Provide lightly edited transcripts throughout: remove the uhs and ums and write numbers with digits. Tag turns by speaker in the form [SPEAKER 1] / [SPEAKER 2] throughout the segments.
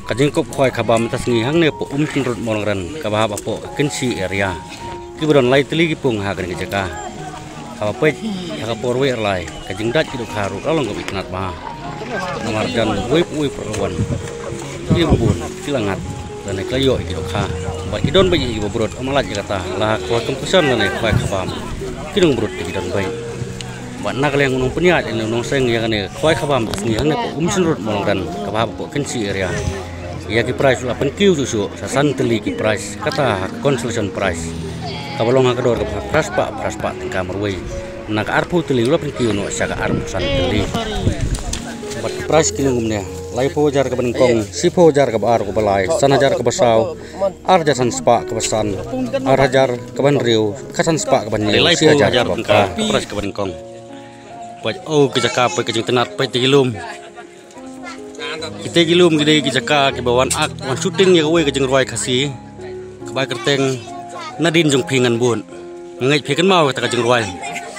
[SPEAKER 1] Kajing kop khoi khabam tas ngi hang ne po rut molran kabah po kensi area kibron lai teli gipung ha kan jaka apa pe ha porwe lai kajing dat kidu kharu along go itnat ba marjan wip perwan ibun silangat dan kayo kidu kha ba idon ba ibu brot amalat jaka lah ko tumpusan ne khoi khabam kidung brot kidon bai ba nak leng nung punya nung seng ya ne khoi khabam tas ngi hang ne po rut molran kabah po kensi area ya ki price 8 kiu susu sasan teli ki price kata consultation price kabalong akador ka praspa tingka marway nak arpu teli 8 kiu no saka arpu san teli bat price kini ngumnya lai po jar ka beningkong si po jar ka bar ko balai sanajar ka basaw arja san spa ka basan arajar ka banriu kasan spa ka banni lai po jar ka price ka beningkong bat oh ke jaka pe ke jing tenat pe tigilum kita gilum gede kijaka kibawan ak wan shooting ya gawe kajeng roi khasi kebai kerteng nadin jong pingan bun ngai phekan mau kata kajeng roi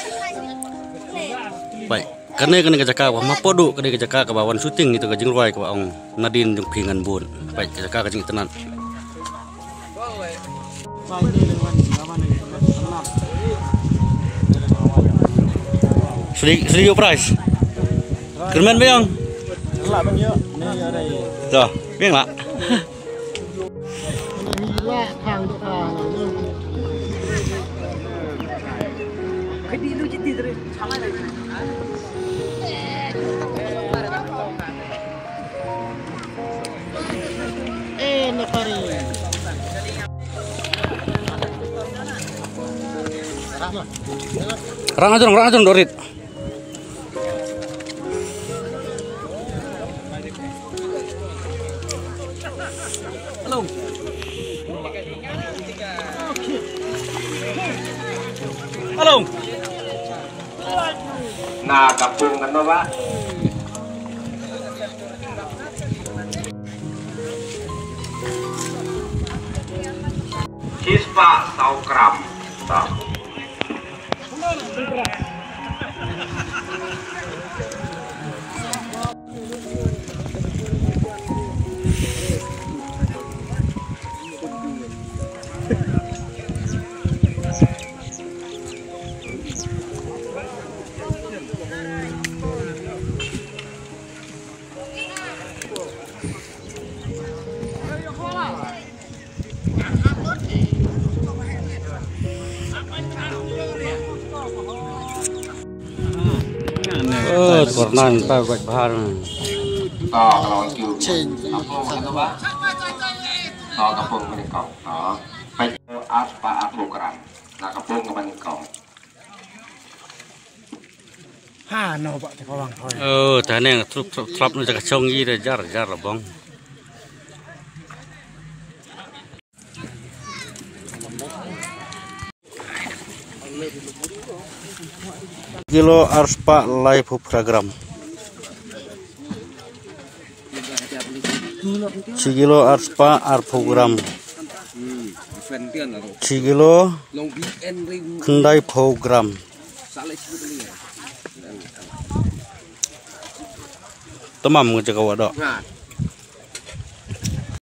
[SPEAKER 1] bai kane kijaka wa mapodu kade kijaka kabawan shooting itu kajeng roi ka ong nadin jong pingan bun bai kijaka kajeng tenan Sri price kermen bayang lạ bao nhiêu? Đây ở đây. Rồi, biết lạ. Cái đi lưu chỉ rồi, chả lại này. Nó phải. Rang aja Dorit. Halo. Nah, gabung kan Pak. Chispa 100 gram. Warna entah buat bahan. Kalau itu kapung menikau. Baik apa program. Nah kapung menikau. No Pak Cekawang. Tane yang trop nu jaga conggi de jar bong. Kilo arspa live program. Cigilo arspa program. Cigilo kendai program. Temam ngejak awak dak.